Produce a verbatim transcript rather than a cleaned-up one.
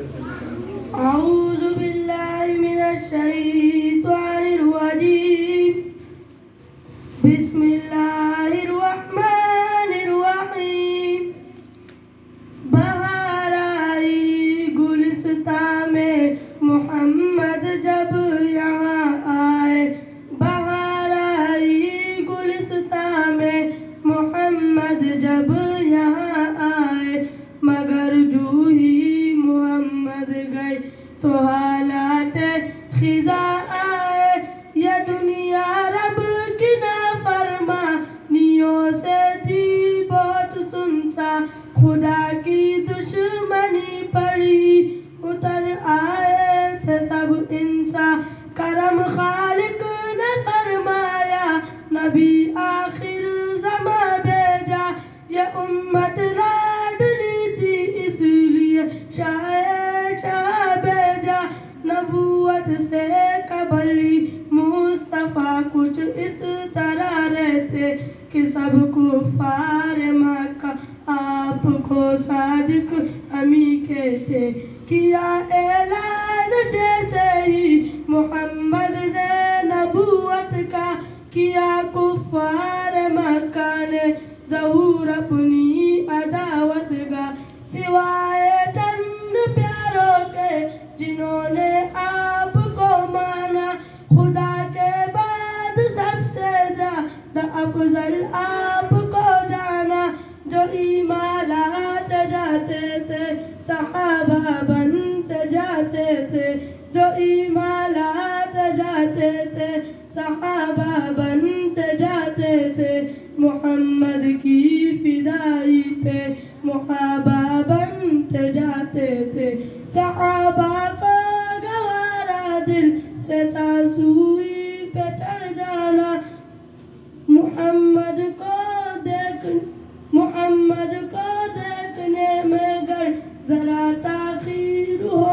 أعوذ بالله من الشيطان الرجيم بسم الله الرحمن الرحیم بہار آئی گلستان میں محمد جب یہاں آئے بہار آئی گلستان میں محمد جب یہاں آئے مگر جو ہی محمد گئے تو حالات خزاں آئے یہ دنیا رب کی نافرمانیوں سے تھی بہت سنسا خدا کی دشمنی پڑی اتر آئے تھے سب انسان کرم خالق نے فرمایا نبی آخر زمان بھیجا یہ امت لاڈلی تھی اس لیے شاہ شاہ بھیجا نبوت سے قبل مصطفیٰ کچھ اس طرح رہتے کہ سب کفار مکہ آپ کو صادق امی کہتے کیا اعلان جیسے ہی محمد نے نبوت کا کیا کفار مکہ نے ظہور اپنی عداوت کا سوائے چند پیاروں کے جنہوں نے آپ کو مانا خدا کے بعد سب سے زیادہ افضل آپ کو جانا جو ایمان لاتے جاتے تھے صحابہ بنتے جاتے تھے جو ایمان لاتے جاتے تھے صحابہ بنتے جاتے تھے محمد کی فدائی پہ محابہ بنتے جاتے تھے صحابہ کو گوارا دل سے تاسوئی پہ چڑھ جانا محمد کو دیکھ محمد کو دیکھنے میں گر ذرا تاخیر ہو